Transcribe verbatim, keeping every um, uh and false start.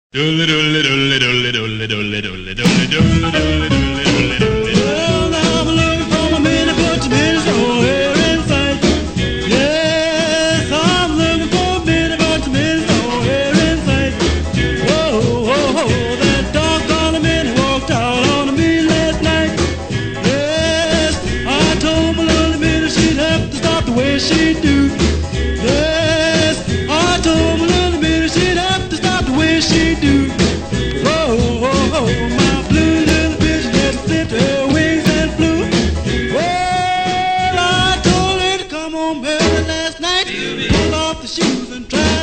Well, I'm looking for my minute, but your minute's nowhere in sight. Yes, I'm looking for a minute, but your minute's nowhere in sight. Whoa, whoa, whoa, that doggone minute walked out on me last night. Yes, I told my little minute she'd have to stop the way she do. Yes, I told my little minute she'd have to stop the way she do. Whoa, whoa, whoa, my blue little bitch just slipped her wings and flew. Well, I told her to come on early last night, pull off the shoes and try